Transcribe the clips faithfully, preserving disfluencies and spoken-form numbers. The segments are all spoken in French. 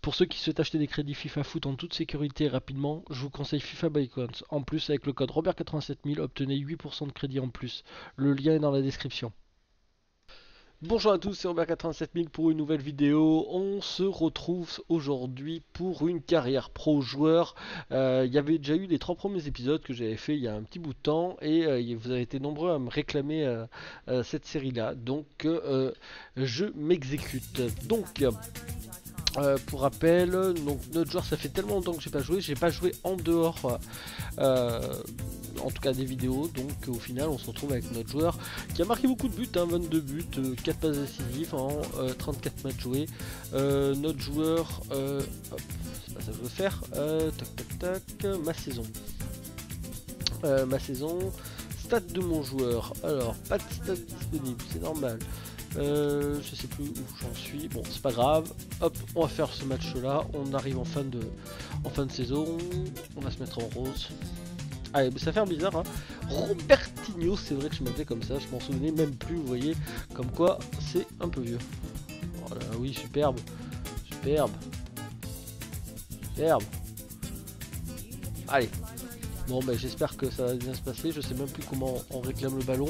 Pour ceux qui souhaitent acheter des crédits FIFA Foot en toute sécurité et rapidement, je vous conseille FIFA by Coins. En plus, avec le code Robert quatre-vingt-sept mille, obtenez huit pour cent de crédit en plus. Le lien est dans la description. Bonjour à tous, c'est Robert quatre-vingt-sept mille pour une nouvelle vidéo. On se retrouve aujourd'hui pour une carrière pro joueur. Euh, il y avait déjà eu les trois premiers épisodes que j'avais fait il y a un petit bout de temps et euh, vous avez été nombreux à me réclamer euh, euh, cette série-là. Donc euh, je m'exécute. Donc euh, pour rappel, donc notre joueur, ça fait tellement longtemps que j'ai pas joué, j'ai pas joué en dehors. Euh, en tout cas des vidéos, donc au final on se retrouve avec notre joueur qui a marqué beaucoup de buts, hein, vingt-deux buts, euh, quatre passes décisives en euh, trente-quatre matchs joués. Euh, notre joueur, euh, hop, c'est pas ça que je veux faire, euh, tac tac tac, ma saison. Euh, ma saison, stats de mon joueur, alors pas de stats disponibles, c'est normal. Euh, je sais plus où j'en suis, bon c'est pas grave, hop on va faire ce match là, on arrive en fin de, en fin de saison, on va se mettre en rose. Allez, mais ça fait un bizarre, hein. Robertinho, c'est vrai que je m'appelais comme ça, je m'en souvenais même plus, vous voyez, comme quoi c'est un peu vieux. Voilà, oui, superbe, superbe, superbe. Allez, bon, ben j'espère que ça va bien se passer, je sais même plus comment on réclame le ballon.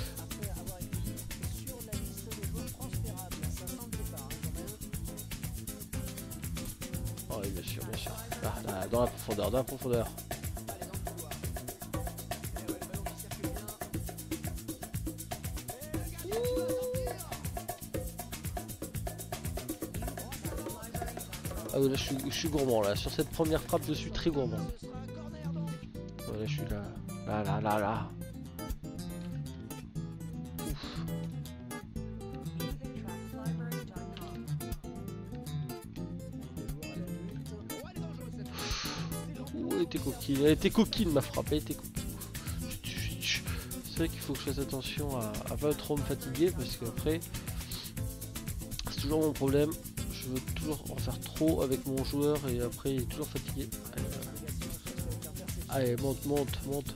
Oh, oui, bien sûr, bien sûr. Ah, là, dans la profondeur, dans la profondeur. Ah oui, là je suis, je suis gourmand là, sur cette première frappe je suis très gourmand. Voilà, je suis là, là, là, là, là. Ouf. Ouh, elle était coquine, elle était coquine ma frappe, elle était coquine. C'est vrai qu'il faut que je fasse attention à, à pas trop me fatiguer parce qu'après, c'est toujours mon problème. Je veux toujours en faire trop avec mon joueur et après il est toujours fatigué. Allez, voilà. Allez, monte, monte, monte.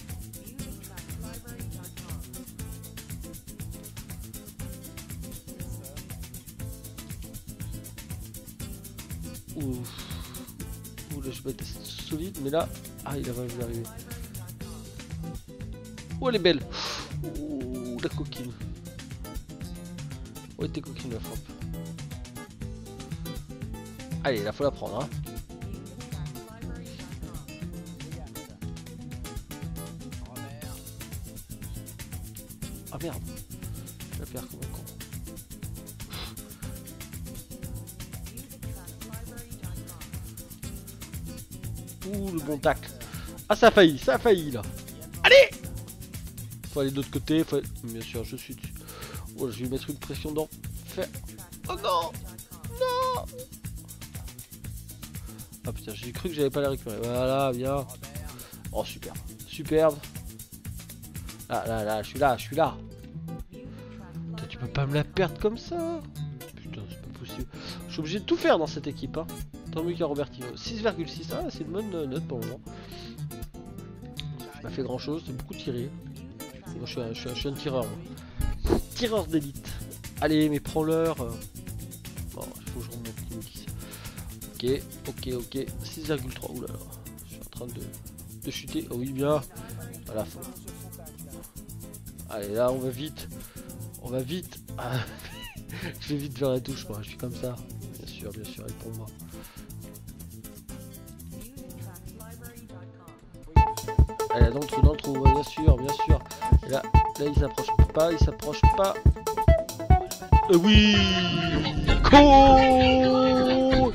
Ouf. Ouh, là je vais être solide, mais là, ah il a pas vu arriver. Oh elle est belle. Ouh la coquine. Oh elle était coquine la frappe. Allez, là faut la prendre, hein. Ah merde, je la perds comme un con. Ouh le bon tacle. Ah ça a failli, ça a failli là. Allez. Faut aller de l'autre côté, faut... Bien sûr, je suis dessus. Oh, je vais mettre une pression dans. Faire. Oh non. Non. Ah putain, j'ai cru que j'avais pas la récupérer. Voilà, bien. Oh, superbe. Superbe. Là, là, là, je suis là, je suis là. Putain, tu peux pas me la perdre comme ça. Putain, c'est pas possible. Je suis obligé de tout faire dans cette équipe, hein. Tant mieux qu'à Robertinho. six virgule six, ah, c'est une bonne note pour le moment. J'ai pas fait grand chose, c'est beaucoup tiré. Moi, je suis un, je suis un, je suis un tireur. Moi. Tireur d'élite. Allez, mais prends-leur. Bon, il faut que je remonte une dix. Ok, ok, ok. six virgule trois. Oulala. Je suis en train de, de chuter. Oh oui, bien. À la fin. Allez, là, on va vite. On va vite. Ah. Je vais vite vers la touche, moi. Je suis comme ça. Bien sûr, bien sûr. Et pour moi. Allez, dans le trou, dans le trou. Bien sûr, bien sûr. Et là, là, il s'approche pas. Il s'approche pas. Euh, oui. Cool.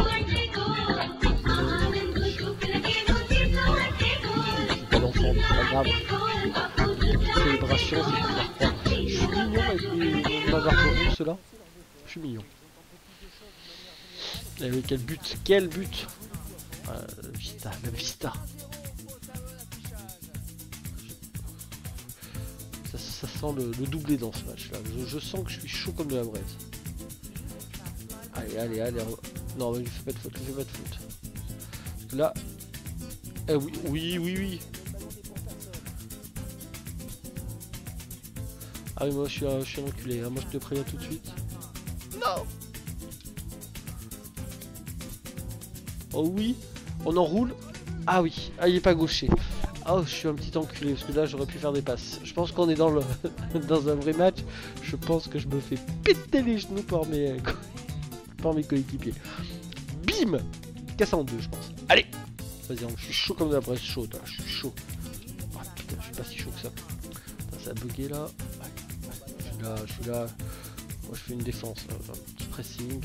Pas grave. Célébration, c'est pour faire croire. Je suis mignon avec mes bazars de ceux-là. Je suis mignon. Et oui, quel but, quel but. Euh, Vista, la Vista. Ça, ça sent le, le doublé dans ce match-là. Je, je sens que je suis chaud comme de la braise. Allez, allez, allez. Non, mais il fait pas de faute, il fait pas de faute. Parce que là... Eh oui, oui, oui, oui. Ah oui, moi je suis un, je suis un enculé, hein. Moi je te préviens tout de suite. Non. Oh oui. On enroule. Ah oui. Ah, il est pas gaucher. Oh, je suis un petit enculé parce que là j'aurais pu faire des passes. Je pense qu'on est dans le dans un vrai match. Je pense que je me fais péter les genoux par mes par mes coéquipiers. Bim. Casse en deux, je pense. Allez. Vas-y, je suis chaud comme de la presse chaude. Là. Je suis chaud. Oh, putain, je suis pas si chaud que ça. Putain, ça a bugué là. Je suis là, je suis là. Moi je fais une défense. Là. Un petit pressing.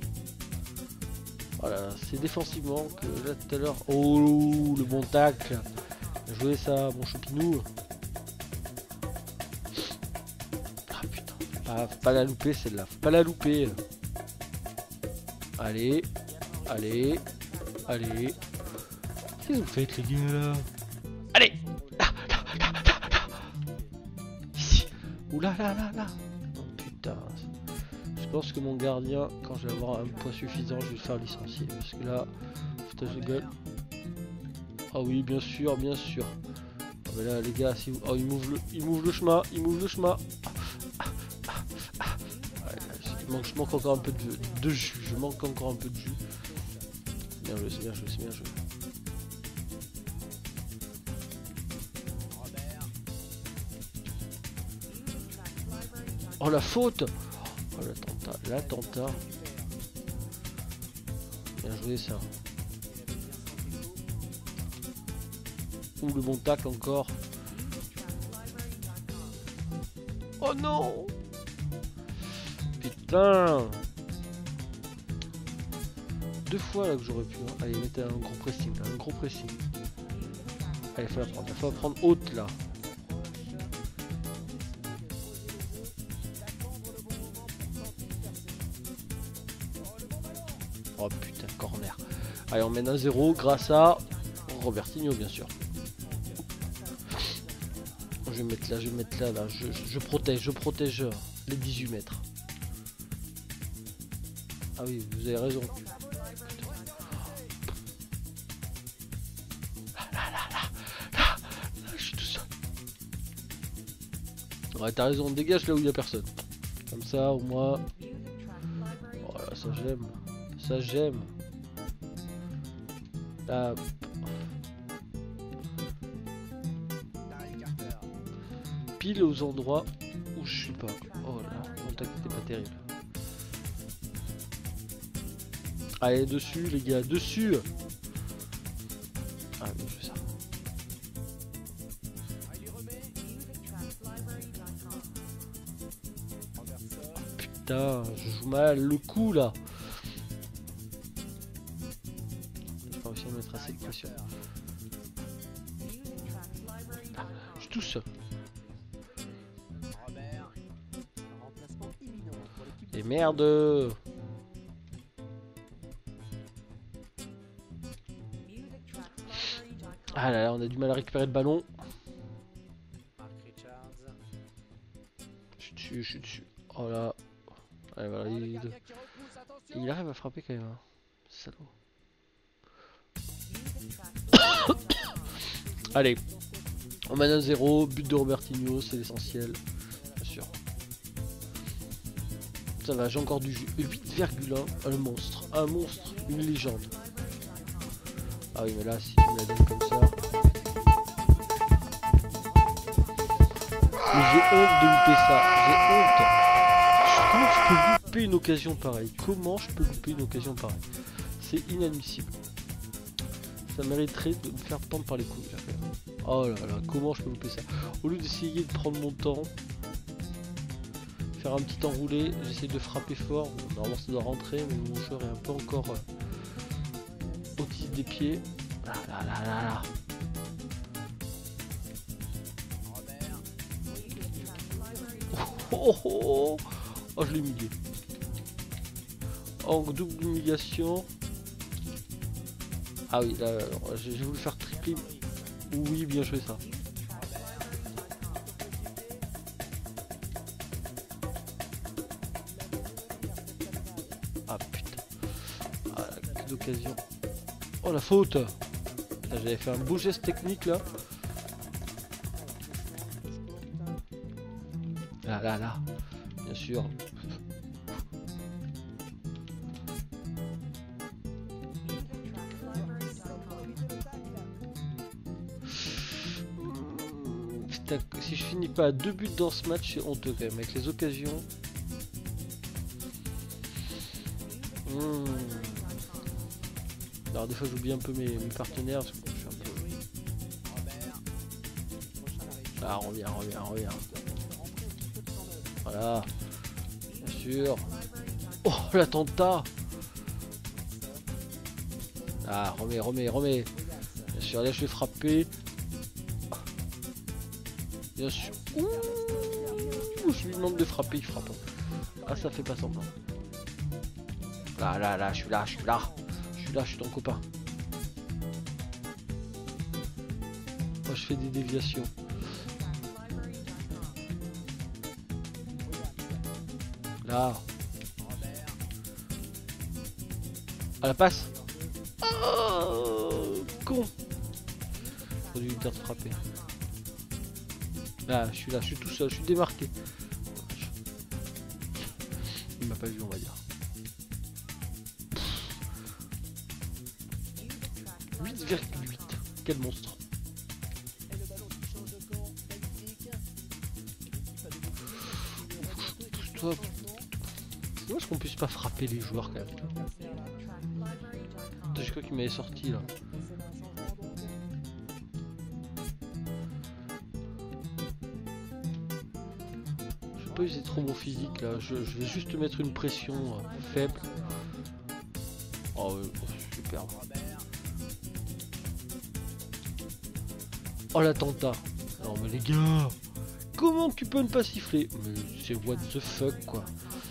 Voilà, c'est défensivement que là tout à l'heure. Oh, le bon tacle. Bien joué ça, mon choupinou. Ah putain, faut pas, faut pas la louper celle-là, faut pas la louper. Allez, allez, allez. Qu'est-ce que vous faites les gars là? Allez, là, là, là, là, là. Ici. Ouh là là là là. Oh putain. Je pense que mon gardien, quand je vais avoir un point suffisant, je vais le faire licencier. Parce que là, foutage de gueule. Ah oui, bien sûr, bien sûr. Ah mais là, les gars, si vous... Oh, il m'ouvre le... il m'ouvre le chemin, il m'ouvre le chemin. Ah, ah, ah, ah. Ouais, je, manque, je manque encore un peu de, de jus. Je manque encore un peu de jus. Bien joué, c'est bien joué, c'est bien joué. Oh, la faute! Oh, l'attentat, l'attentat. Bien joué, ça. Ou le bon tacle encore. Oh non! Putain! Deux fois là que j'aurais pu. Hein. Allez, mettez un gros pressing, un gros pressing. Allez, faut la prendre, faut la prendre haute là. Oh putain, corner. Allez, on mène un zéro grâce à Robertinho, bien sûr. Je vais mettre là, je vais mettre là, là. Je, je, je protège, je protège les dix-huit mètres. Ah oui, vous avez raison. Là, là, là, là, là, là, je suis tout seul. Ouais, t'as raison, dégage là où il n'y a personne. Comme ça, au moins. Voilà, ça j'aime. Ça j'aime. Là. Pile aux endroits où je suis pas. Oh là, mon tac était pas terrible. Allez, dessus les gars, dessus. Ah, bien fait ça. Putain, je joue mal le coup là. J'ai pas réussi à mettre assez de pression. Ah, je suis tout seul. Et merde. Ah là là, on a du mal à récupérer le ballon. Je suis dessus, je suis dessus. Oh là. Allez, voilà, il... il arrive à frapper quand même. Hein. Salaud. Allez. On mène un zéro, but de Robertinho, c'est l'essentiel. Bien sûr. Ça va, j'ai encore du jus. huit virgule un, un monstre. Un monstre, une légende. Ah oui, mais là, si je me la donne comme ça... Mais j'ai honte de louper ça. J'ai honte. Comment je peux louper une occasion pareille? Comment je peux louper une occasion pareille? C'est inadmissible. Ça mériterait de me faire pendre par les couilles. Là. Oh là là, comment je peux louper ça? Au lieu d'essayer de prendre mon temps, faire un petit enroulé, j'essaie de frapper fort. Bon, normalement ça doit rentrer, mais mon joueur est un peu encore euh, autiste des pieds. Là là là là là. Oh, oh, oh, oh, je l'ai humilié. En double humiliation. Ah oui, là, j'ai voulu faire tripler. Oui, bien joué ça. Ah putain. Ah, quelle occasion. Oh la faute. J'avais fait un beau geste technique là. Là, là, là. Bien sûr. si je finis pas à deux buts dans ce match, c'est honteux quand même. Avec les occasions. Mmh. Alors des fois j'oublie un peu mes, mes partenaires. Parce que je suis un peu... Ah, reviens, reviens, reviens. Voilà. Bien sûr. Oh, l'attentat. Ah, remets, remets, remets. Bien sûr, là je vais frapper. Bien sûr. Ouh, je lui demande de frapper, il frappe. Ah, ça fait pas semblant. Là, là, là, je suis là, je suis là. Je suis là, je suis ton copain. Moi, je fais des déviations. Là. À la passe. Oh, con. Faut lui dire de frapper. Là, je suis là, je suis tout seul, je suis démarqué. Il m'a pas vu, on va dire. huit virgule huit. Quel monstre. Pousse-toi. C'est dommage qu'on puisse pas frapper les joueurs quand même. Je crois qu'il m'avait sorti là. Je vais pas user trop mon physique là. Je, je vais juste mettre une pression euh, faible. Oh, euh, super. Oh l'attentat. Non mais les gars, comment tu peux ne pas siffler? Mais c'est what the fuck quoi.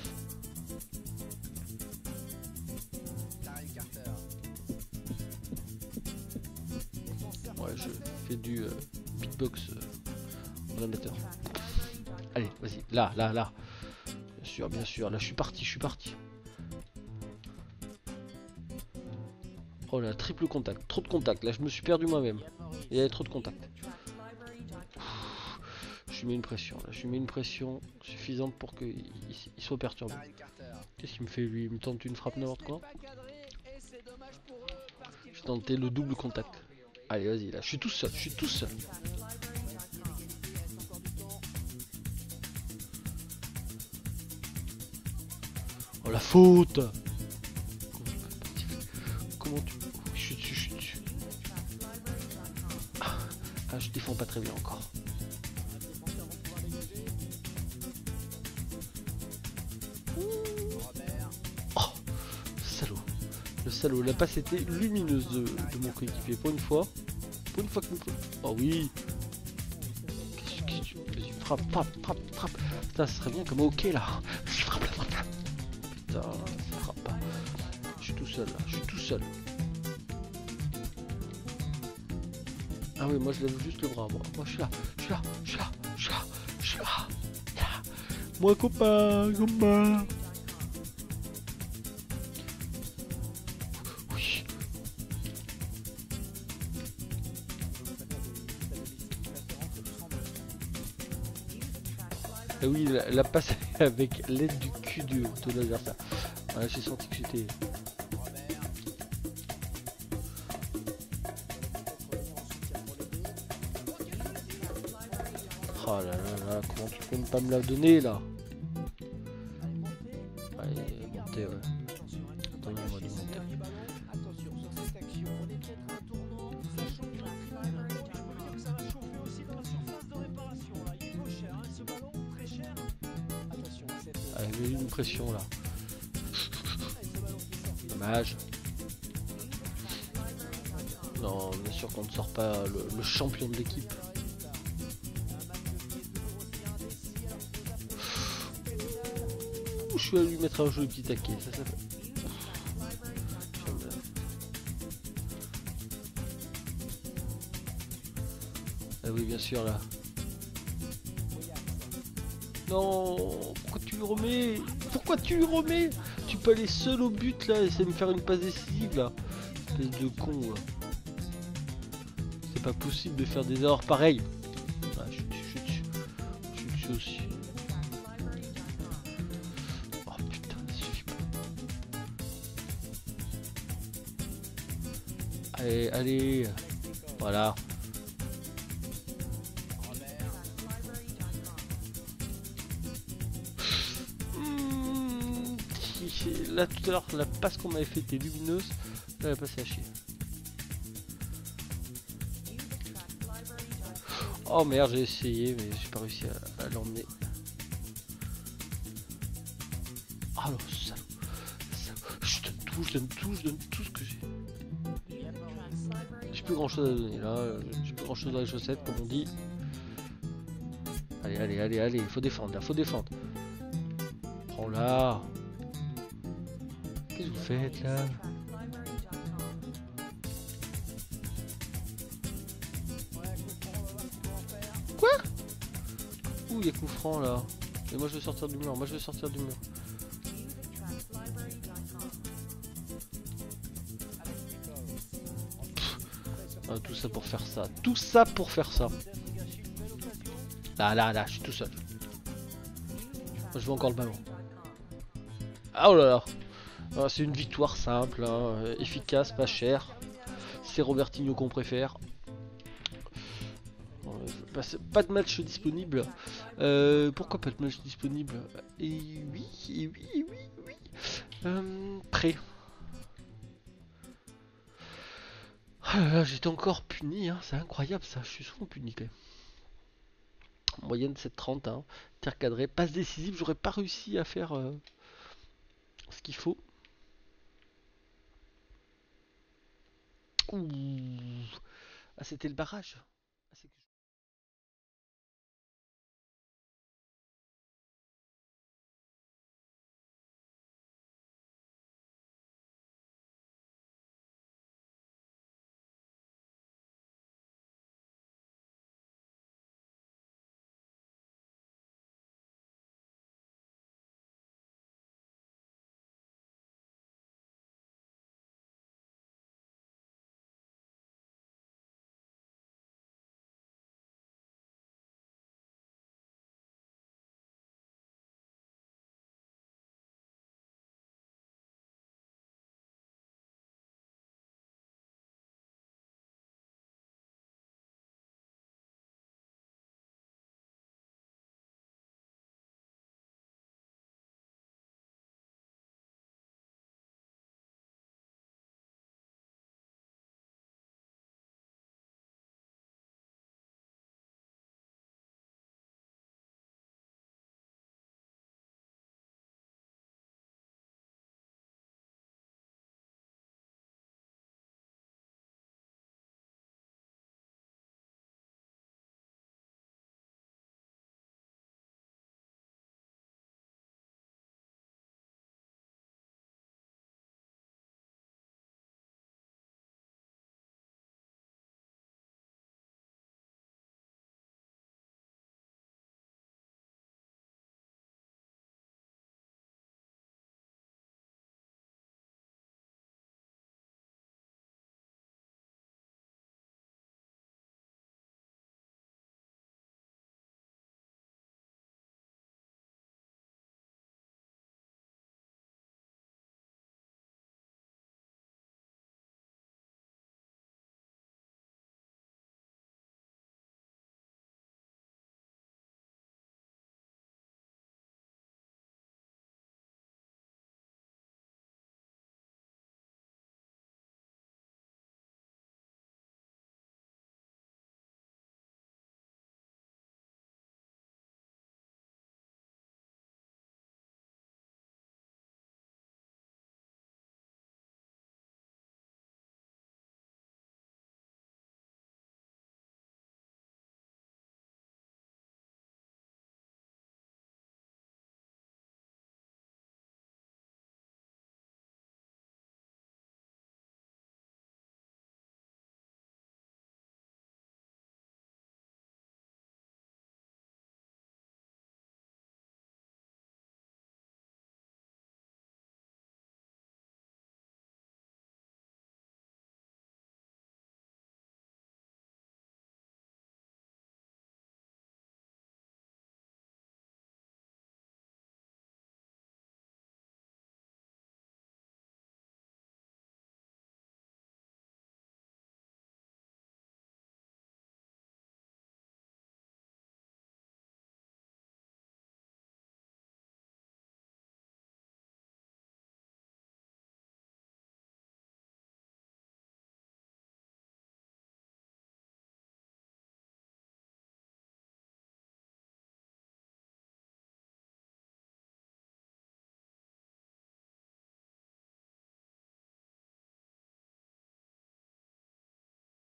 Ouais, je fais du euh, beatbox euh, en amateur. Allez, vas-y, là, là, là. Bien sûr, bien sûr, là je suis parti, je suis parti. Oh là, triple contact, trop de contact, là je me suis perdu moi-même. Il y avait trop de contact. Je lui mets une pression, là, je lui mets une pression suffisante pour qu'il il soit perturbé. Qu'est-ce qu'il me fait lui? Il me tente une frappe n'importe quoi. Je vais tenter le double contact. Allez, vas-y, là, je suis tout seul, je suis tout seul. Oh la faute! Comment tu... Je suis dessus, je suis dessus. Ah, ah, je défends pas très bien encore. Oh, salaud. Le salaud, la passe était lumineuse de, de mon coéquipier. Pour une fois. Pour une fois qu'il me faut... Oh oui. Qu'est-ce que tu... Frappe, frappe, frappe, frappe. Putain, ce serait bien comme ok là. Je frappe la frappe. Putain, ça frappe pas. Je suis tout seul là, je suis tout seul. Ah oui, moi je lève juste le bras, moi. Moi je suis là, je suis là, je suis là, je suis là, je suis là. là. Moi copain, copain. Oui. Ah oui, la, la passe avec l'aide du cul de, de l'adversaire. Ah, j'ai senti que j'étais... Oh là là là, comment tu peux ne pas me la donner là? Allez, montez, ouais. Attends, on va démonter. Allez, j'ai eu une pression là. Dommage. Non, bien sûr qu'on ne sort pas le, le champion de l'équipe. Je suis allé lui mettre un joli petit taquet, ça ça fait. Ah oui, bien sûr là. Non, pourquoi tu lui remets? Pourquoi tu lui remets? Tu peux aller seul au but là et essayer de me faire une passe décisive là. Espèce de con là. C'est pas possible de faire des erreurs pareilles. Ah, je suis dessus, je suis dessus. Je suis dessus aussi. Oh putain, ça suffit pas. Allez, allez. Voilà. là tout à l'heure, la passe qu'on m'avait fait était lumineuse. Là, elle est passée à chier. Oh merde, j'ai essayé, mais j'ai pas réussi à, à l'emmener. Ah non, salaud. Je donne tout, je donne tout, je donne tout ce que j'ai. J'ai plus grand chose à donner là, j'ai plus grand chose dans les chaussettes comme on dit. Allez, allez, allez, allez, il faut défendre là, faut défendre. Prends là. Qu'est-ce que vous faites là? Quoi? Ouh, il y a coup franc là. Et moi je vais sortir du mur, moi je vais sortir du mur. Ah, tout ça pour faire ça. Tout ça pour faire ça. Là, là, là, je suis tout seul. Moi, je veux encore le ballon. Ah, oh là là. Ah, c'est une victoire simple, hein, efficace, pas cher. C'est Robertinho qu'on préfère. Euh, pas de match disponible. Euh, pourquoi pas de match disponible? Et oui, et oui, et oui, oui. Euh, prêt. Ah là là, j'étais encore puni, hein. C'est incroyable ça, je suis souvent puni quand même. Moyenne sept trente, hein. Tir cadré, passe décisive, j'aurais pas réussi à faire euh, ce qu'il faut. Ouh. Ah, c'était le barrage.